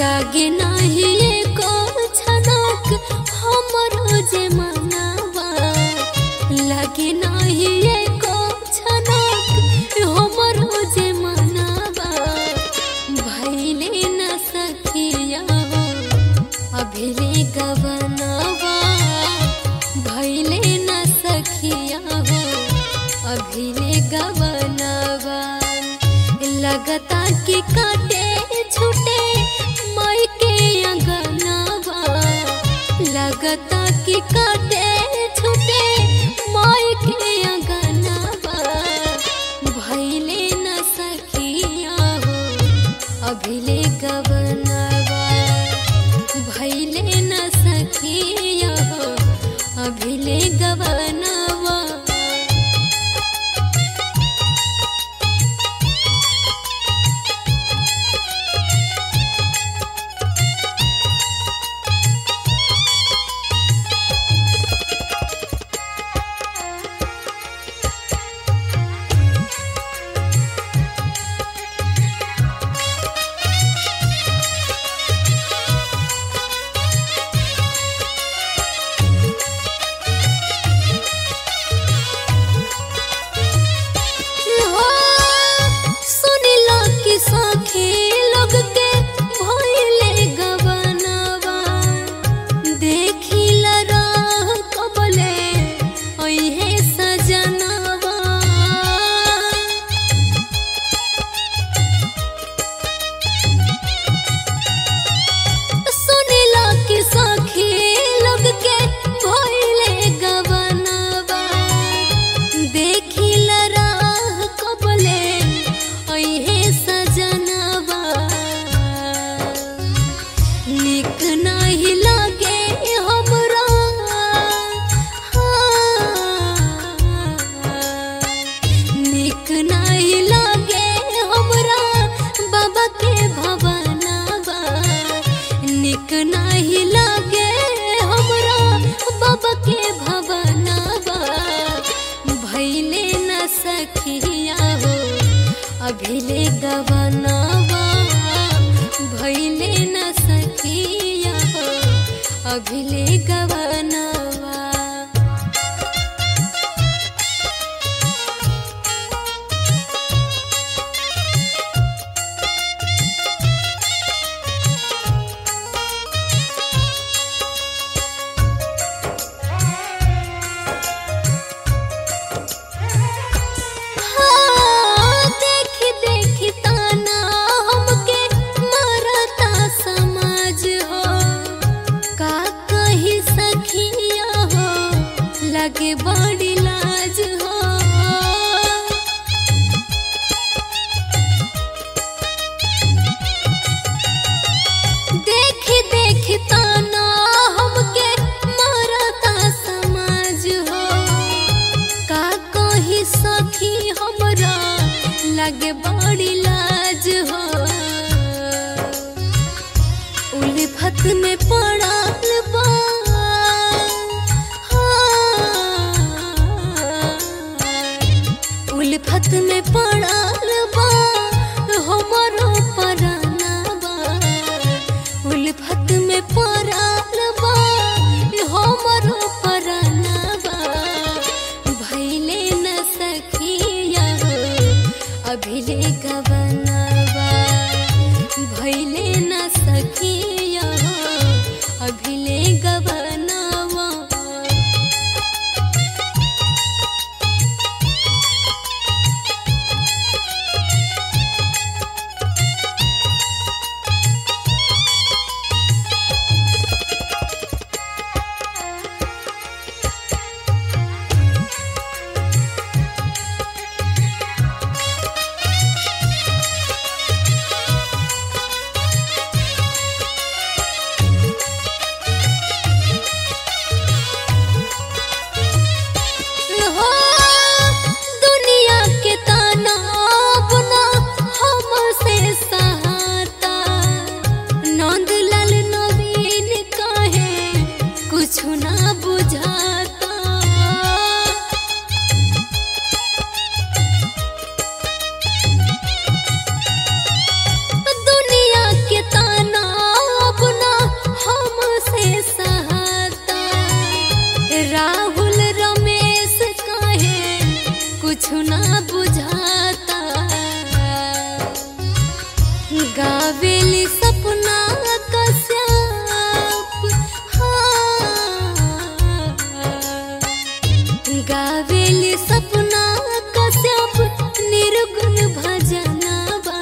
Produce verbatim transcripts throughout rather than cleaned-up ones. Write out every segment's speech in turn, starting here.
लागे नाही एको छनक हमरो जे मनवा लागे नाही एको छनक हमरो जे मनवा भइले न सखिया हो अभिले गवनवा भइले न सखिया हो अभिले गवनवा लगता कि काटे छूटे माई के अंगनवा लगता कि काटे छूटे माई के अंगनवा भइले न सखिया हो अभिले गवनवा भइले न सखिया हो अभिले गवनवा सखी लोग के भइले गवनवा देखिला राह कबले ओहे सजनवा सुनिला कि सखी लोग के भइले गवनवा देखिला राह कबले ओहे सजनवा निक नहीं लागे हमरा निक नहीं लागे हमरा बाबा के भवनवा निक नहीं लागे हमरा बाबा के भवनवा भइले न सखिया हो अभिले गवनवा भइले न सखिया हो अभिले गवनवा लगे बड़ी लाज हो देख देख ताना हमके मरता समाज हो का कही सखी हमरा लगे बड़ी लाज हो उल्फत में पड़ल बा उल्फत में पड़ल बा हमरो परनवा उल्फत में पड़ल बा हमरो परनवा भइले न सखिया हो अभिले गवनवा भइले न सखिया हो अभिले गवनवा कुछ ना बुझाता। गावेली सपना कश्यप, हाँ गावेली सपना कश्यप निर्गुण भजनवा।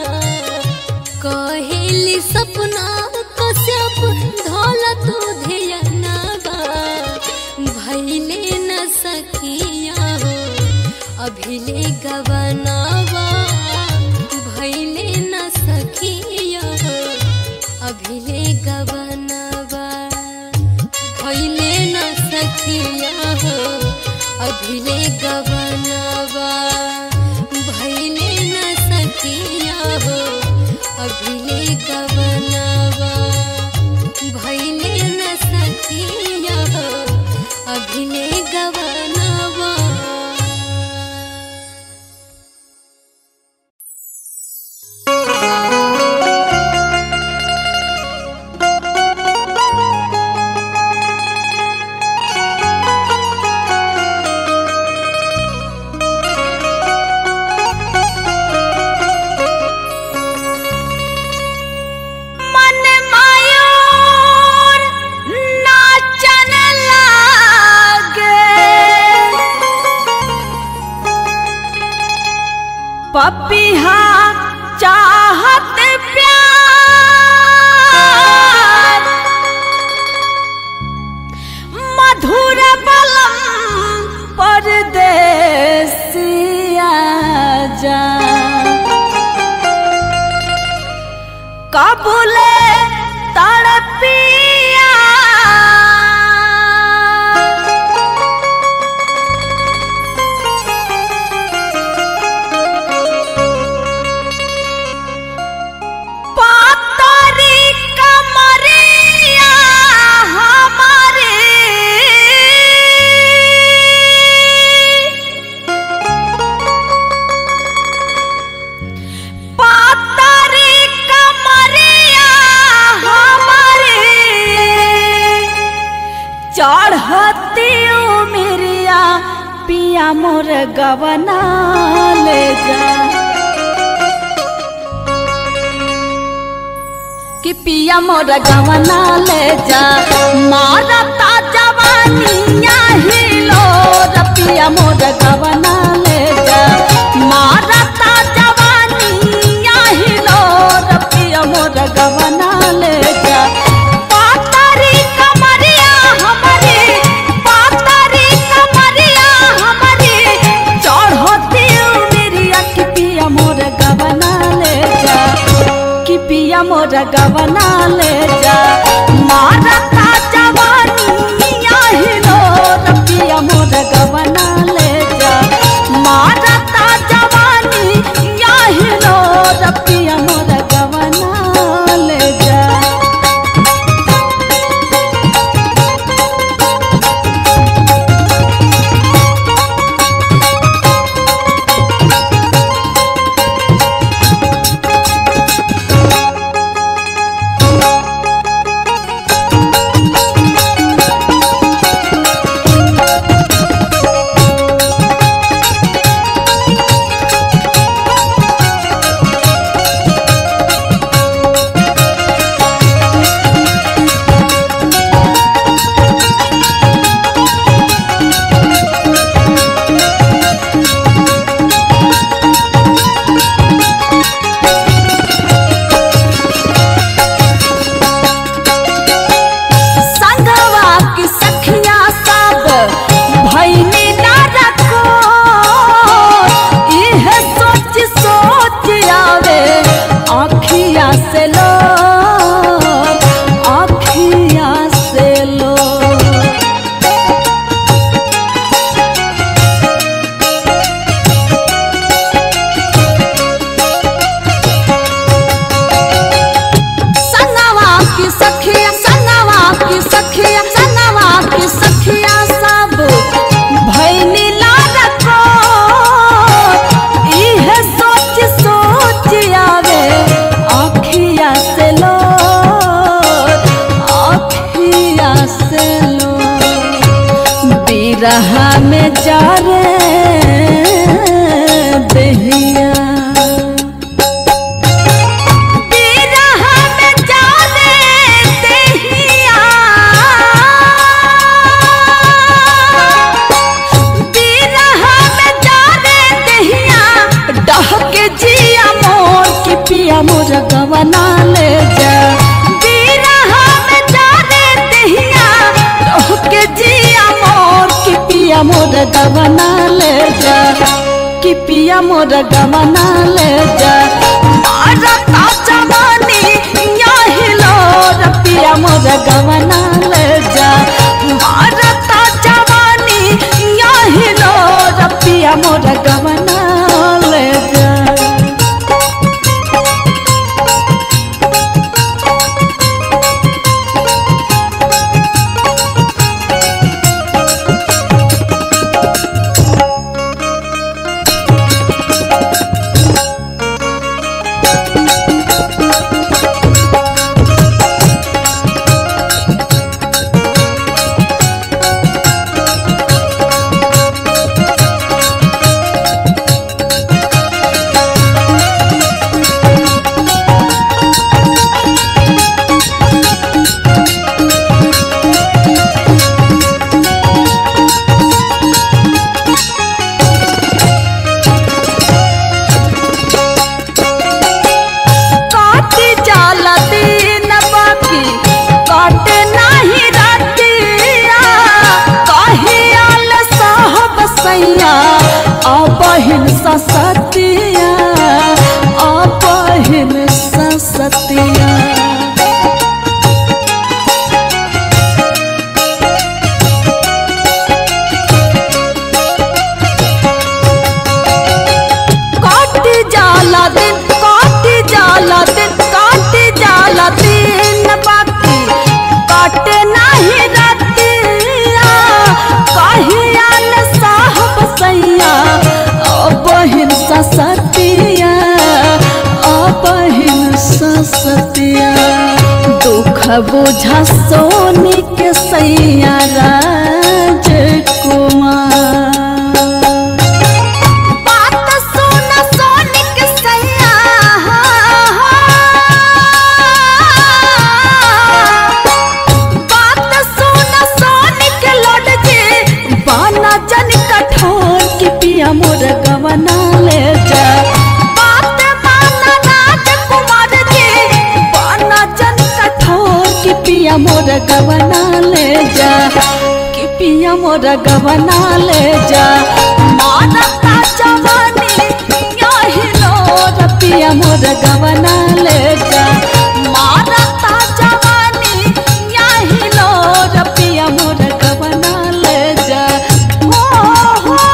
कहेली सपना कश्यप धौला तू धियनवा। भैले न सखिया हो अभिले गवनवा। भैले न सखिया हो अभिले गवनवा। भैले न सखिया हो अभिले गवनवा। भैले न सखिया हो अभिले गवनवा। भैले न सखिया हो अभिले गवनवा। पपिहा चाहत प्यार मधुर बलम परदेसिया जा। कबूले तड़पिया चढ़ती उमिरिया पिया मोर गवना ले जा। कि पिया मोर गवना ले जा। मारता जवानिया हिलो पिया मोर गवना ले जा। मारता जवानिया हिलो पिया मोर गवना ले जा। पिया मोर गवना ले जा। मारता जवानिया हिलो पिया मोर गवना ले जा। मारता जवानिया हिलो पिया मोर गवना ले जा। रहा में जा रे मोर गवना ले जा बिरहा में जाने दहिया रह के जिया मोर कि पिया मोर गवना ले जा कि पिया मोर गवना ले जा मारता जवानी यही लोर पिया मोर गवना ले जा मारता जवानी यही लोर पिया मोर गवना ले जा। अपहिन ससतिया अपहिन ससतिया काटी जाला दिन काटी जाला दिन काटी जाला दिन बाकी काटे नहीं रतिया कहिया न साहब सैया अपहिन ससतिया अपहिन ससतिया दुख बुझा सोनी के सैया राजकुमार बात सुन सोनी के सैया बात सुन सोनी के लौट जे बाना जन कठोर कि पिया मोर गवना ले जा बात माना राजकुमार जी बाना जन कठोर कि पिया मोर गवना ले जा कि पिया मोर गवना ले जा मानता जवानी यही लोर पिया मोर गवना ले जा मानता जवानी यही लोर पिया मोर गवना ले जा। हो हो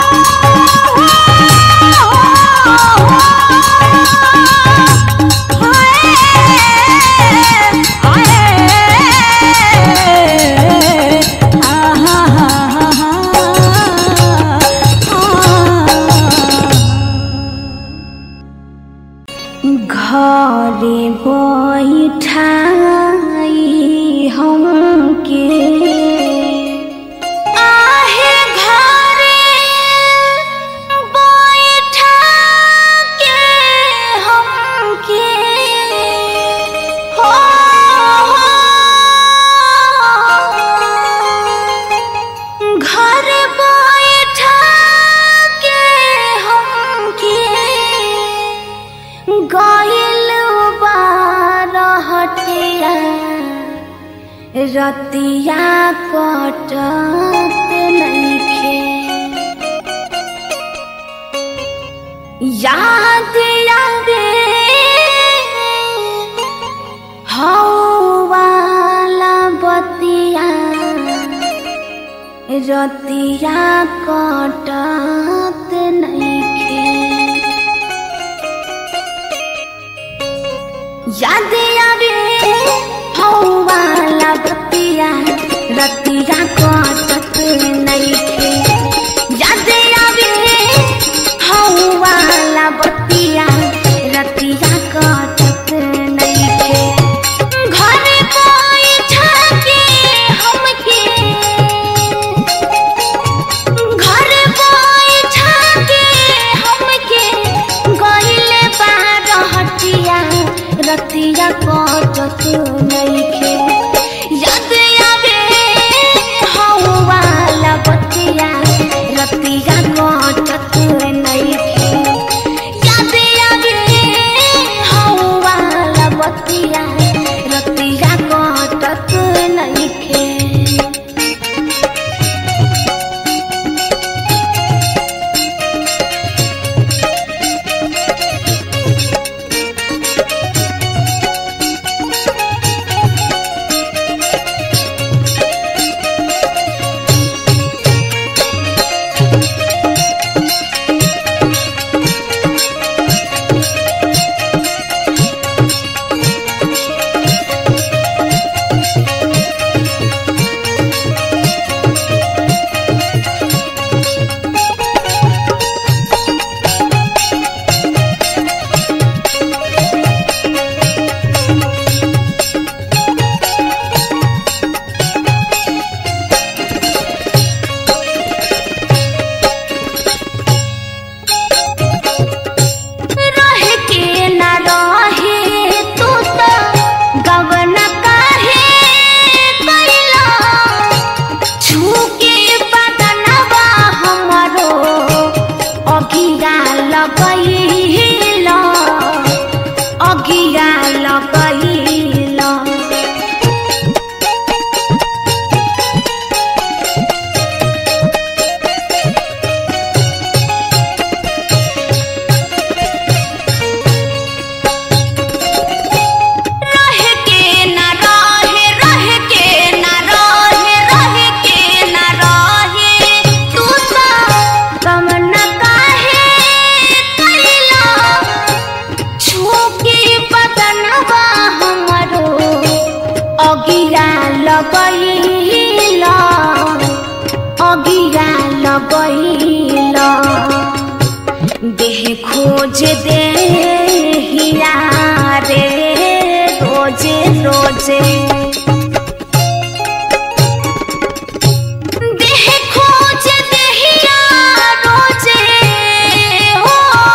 घरे बैठाई हमके आहे घरे बैठा के हमके हो घर बैठा के हमके गाइल बारहटिया रतिया कटत नइखे याद आवे हौ वाला बतिया रतिया कटत नइखे याद आवे हौ वाला बतिया रतिया कटत नइखे याद आवे हौ वाला बतिया रतिया कटत नइखे घर बैठा के हमके घर बैठा के हमके गइल बारहटिया रतिया कटत नइखे याद आवे हौ वाला बतिया रतिया कटत नइखे याद आवे हौ अगिया लगैला अगिया लगैला लगैला अगिया लगैला देह खोज दे हिया रे रोजे रोजे देह खोज दे हिया रोजे हो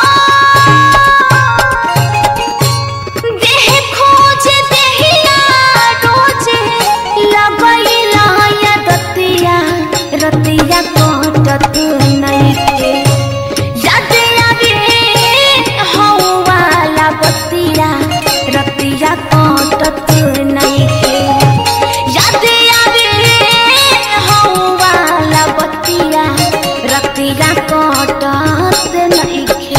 देह खोज दे हिया रोजे लगैला या रतिया रतिया कटत नइखे याद आवे हौवाला बतिया रतिया कटत नइखे याद आवे हौवाला बतिया रतिया कटत नइखे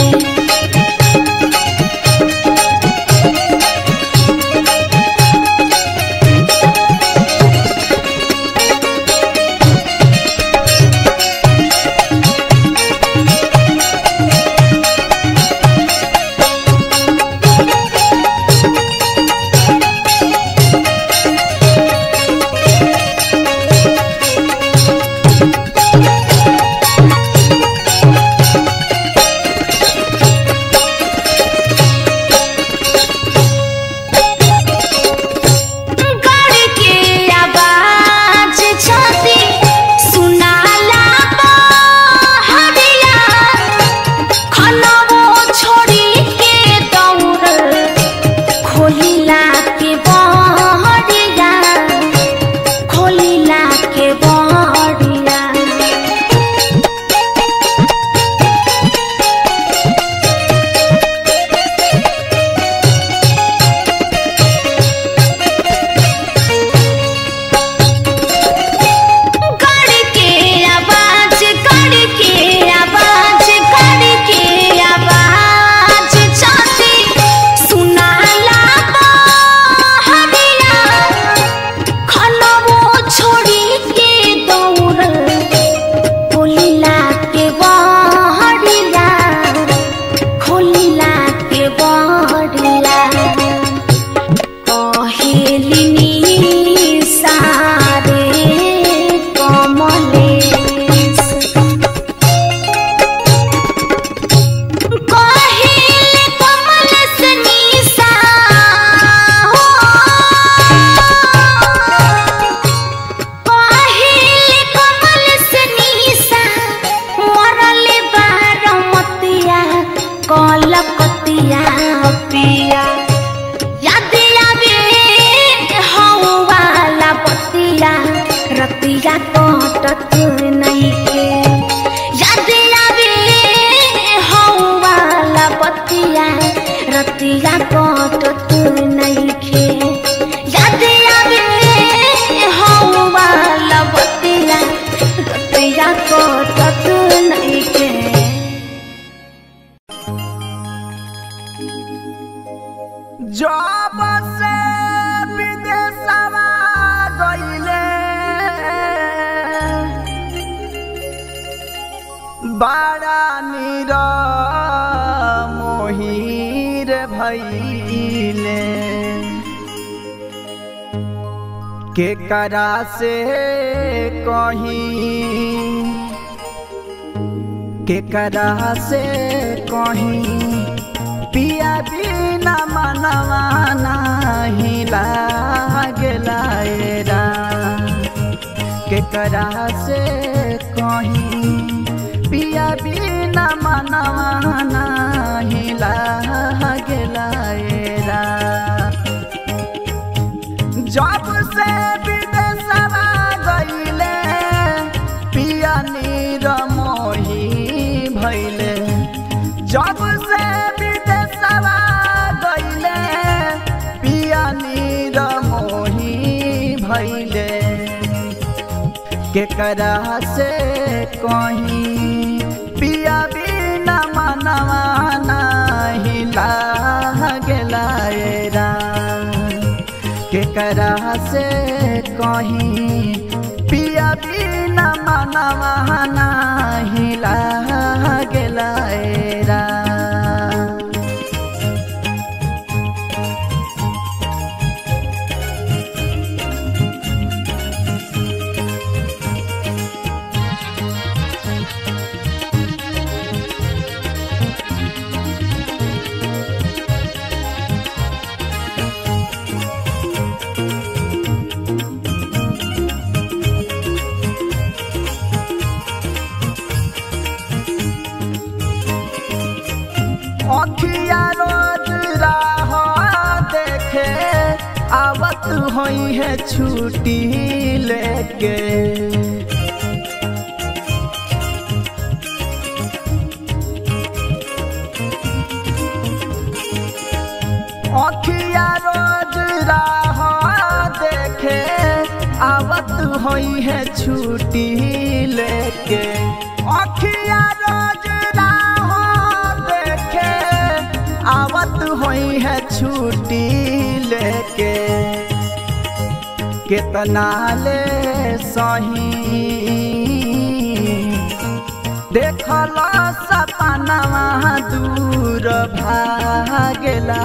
बाड़ा नीरा मोहीर भइले के करा से कहीं के करा से कहीं पिया बिना मनवा नहीं लागेला के करा से कहीं पिया बिना मनवा नहीं लागेला जब से विदेशवा गईले पिया नीर मोही भइले जब से विदेशवा गईले पिया नीर मोही भैले केकरा से कहीं पिया बिना मनवा नहीं लागेला केकरा से कहीं पिया बिना मनवा नहीं लागेला अखिया रोज राह देखे आवत होई है छुट्टी लेके अखिया रोज राह देखे आवत होई है छुट्टी लेके अखिया रोज आवत होई है छुट्टी लेके कितना ले सही देखल सपनवा दूर भागेला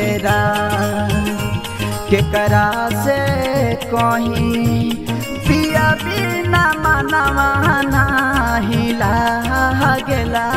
केकरा से कहीं पिया बिना मनवा नहीं लागेला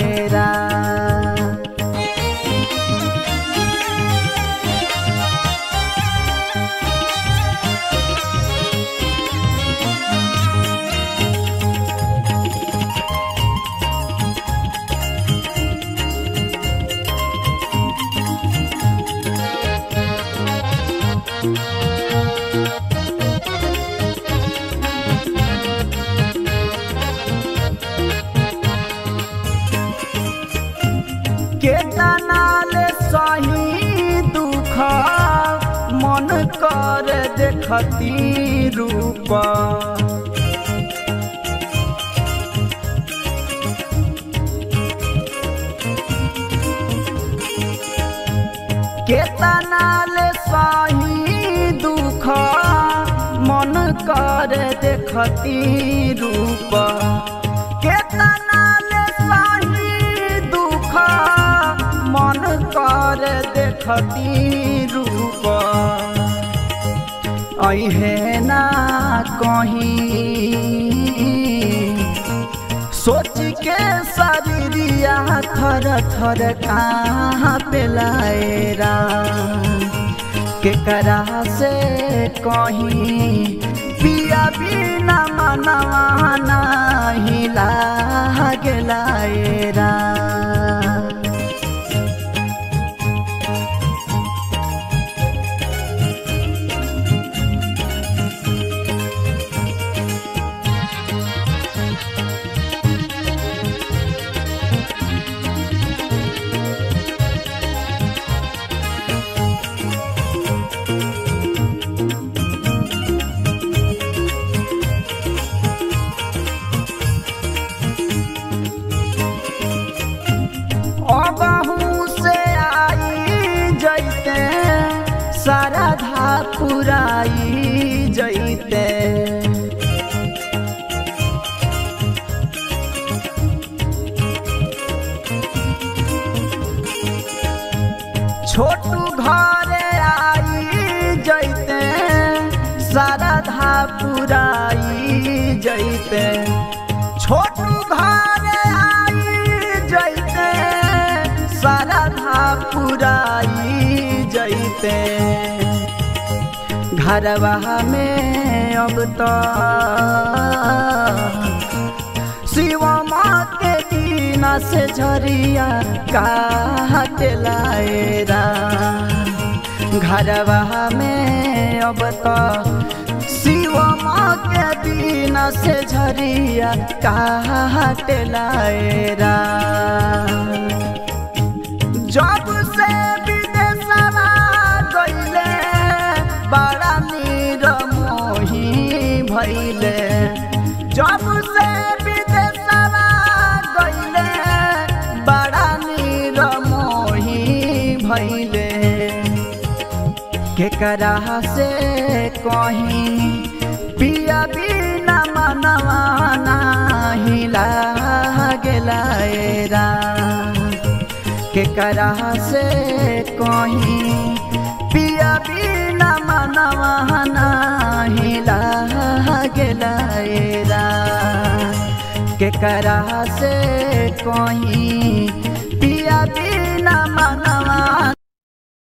केतना ले सही दुख मन कर देखती रूप केतना ले सही दुख मन कर देखती रूप केतना ले सही दुख मन कर देखती रूप अहे ना कहीं सोच के शरीरिया थर थर कहाँ पेलाएरा केकरा से कहीं पिया बिना मनवा नहीं लागेला अबहू से आई जैते सरधा पुराई जैते छोटू घरे आई जैते सरधा पुराई जैते छोटू घरे आई जैते सरधा पुराई जैते घरवा में अब तो शिव माँ के दीना से झरिया काट लाएरा घरवा में अब तो शिव माँ के दीना से झरिया काट लाएरा। केकरा से कहीं पिया बिना मनवा नाही लागेला ए राम। केकरा से कहीं पिया बिना मनवा नाही लागेला ए राम। केकरा से कहीं पिया बिना मनवा